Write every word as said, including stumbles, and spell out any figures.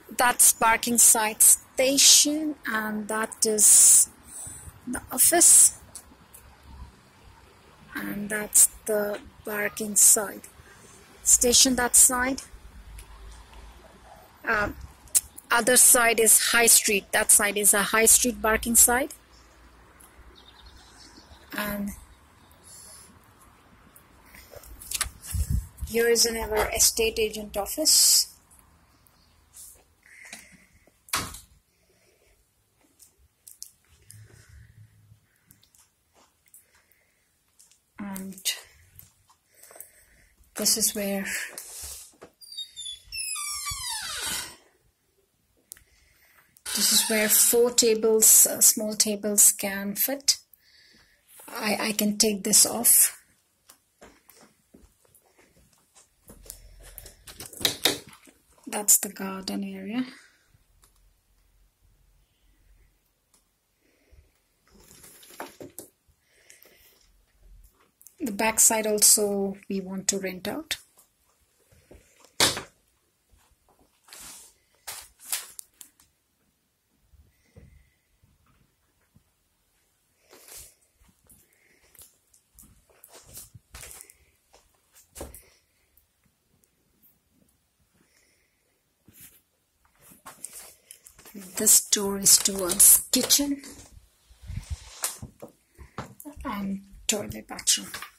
that's Barkingside Station, and that is the office, and that's the Barkingside Station, that side. Um, other side is High Street. That side is a High Street, Barkingside. And here is another estate agent office. And this is where this is where four tables, uh, small tables can fit. I, I can take this off. That's the garden area. The back side also we want to rent out. This door is towards kitchen and toilet bathroom.